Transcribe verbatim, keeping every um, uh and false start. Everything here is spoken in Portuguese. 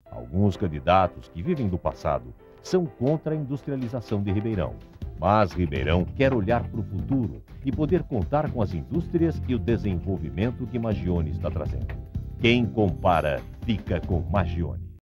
Alguns candidatos que vivem do passado são contra a industrialização de Ribeirão. Mas Ribeirão quer olhar para o futuro e poder contar com as indústrias e o desenvolvimento que Magione está trazendo. Quem compara, fica com Magione.